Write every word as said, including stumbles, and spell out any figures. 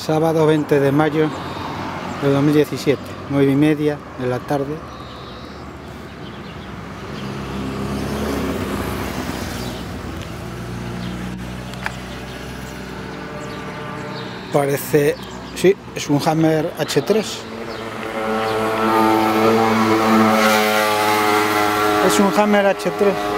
Sábado veinte de mayo de dos mil diecisiete, nueve y media de la tarde. Parece, sí, es un Hammer H tres. Es un Hammer H tres.